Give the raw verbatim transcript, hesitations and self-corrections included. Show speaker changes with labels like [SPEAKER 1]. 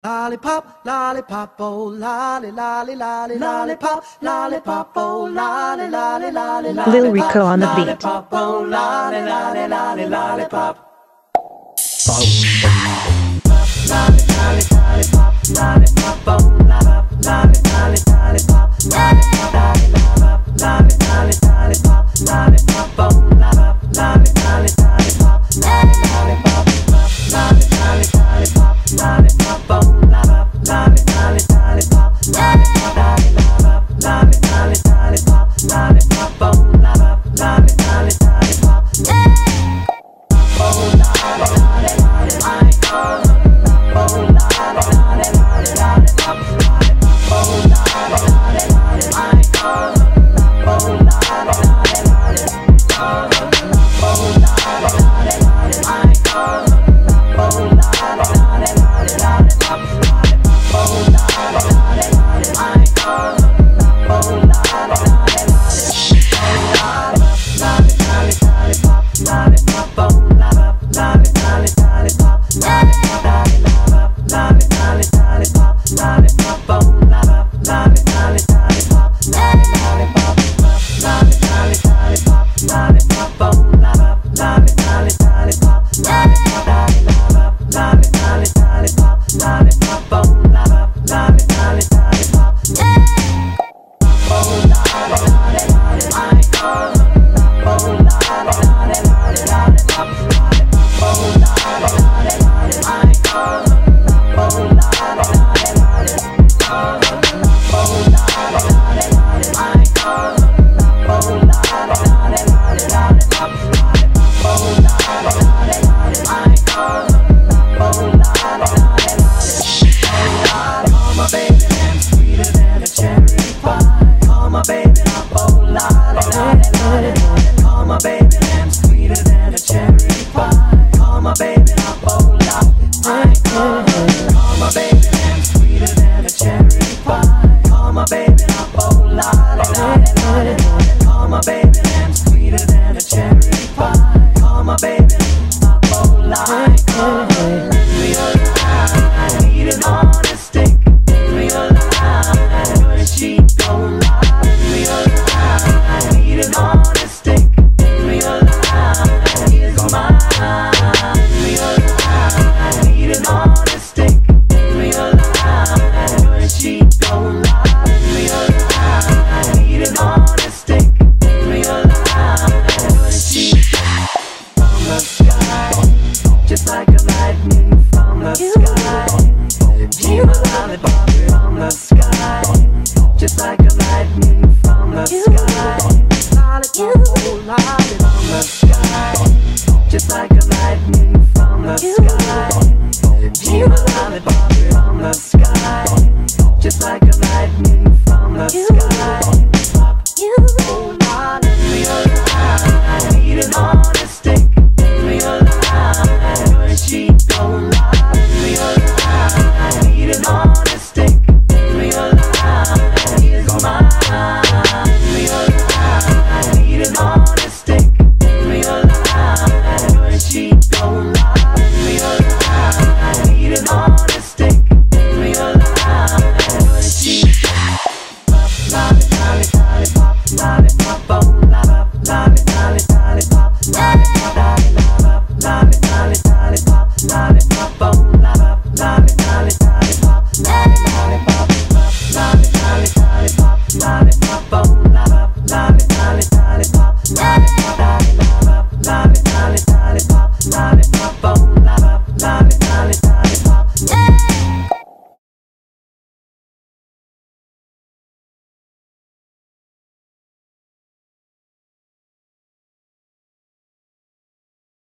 [SPEAKER 1] Lollipop, lollipop, oh lolly, lolly, lolly, lollipop, lollipop, oh lolly, lolly, lolly, lollipop.
[SPEAKER 2] Lil Rico on the beat.
[SPEAKER 1] Lollipop, oh lolly, lolly, lolly, lollipop. Lolly, lolly, lollipop, lollipop, oh lollipop, lolly, lolly, lollipop, lollipop, lollipop, lolly, lolly, lollipop, lollipop, oh lollipop, lolly, lolly, lollipop, lolly, lollipop, lolly, lolly, lollipop, lollipop, oh lollipop, lolly, lolly, lollipop, lollipop, lollipop, lolly, lolly, lollipop, lollipop, oh lollipop, lolly, lolly, lollipop, oh lolly, lolly, lolly, I call her. Oh lolly, lolly, lolly, lollipop, lollipop, oh lolly, lolly, lolly, I call her. Oh lolly, lolly, lolly, call her. Oh lolly, lolly, lolly, I call her. Oh lolly, lolly, lolly, lollipop, lollipop, oh lolly, lolly, lolly, I call her. Oh lolly, lolly, lolly, lolly, lolly, lollipop, lollipop, oh lollipop, lolly, lolly, lollipop, lollipop, lolly, lolly, lollipop, lollipop, oh lollipop, lolly, lolly, lollipop, lolly, lollipop, lolly, lolly, lollipop, lollipop, oh lollipop, lolly, lolly, lollipop, lollipop, lolly, lolly, lollipop, lollipop, oh lollipop, lolly, lolly, lollipop, oh lolly, lolly, lolly, I call her. Oh lolly, lolly, lolly, lollipop, lollipop, oh lolly, lolly, lolly, I call her. Oh lolly, lolly, lolly, call her. Oh lolly, lolly, lolly, I call her. Oh lolly, lolly, lolly, lollipop, lollipop, oh lolly, lolly, lolly, I call her. Oh lolly, lolly, lolly, oh my baby damn sweeter than a cherry pie. Oh my baby up, oh lolly, lolly, lolly, oh my baby damn sweeter than a cherry pie. Oh my baby up, oh lolly, I call her. Oh my baby damn sweeter than a cherry pie. Oh my baby up, oh lolly, lolly, lolly, oh my baby damn sweeter than a cherry pie. Oh my baby up, oh lolly, I call her. Me alive, eat it on a stick. Me alive, where she don't lie. Me alive, eat it on a stick. Me alive, is mine. Me alive, eat it on a stick. Me alive, where she don't lie. Me alive, eat it on a stick. Me alive, where she from the sky, just like a lightning from the sky. Be my lollipop.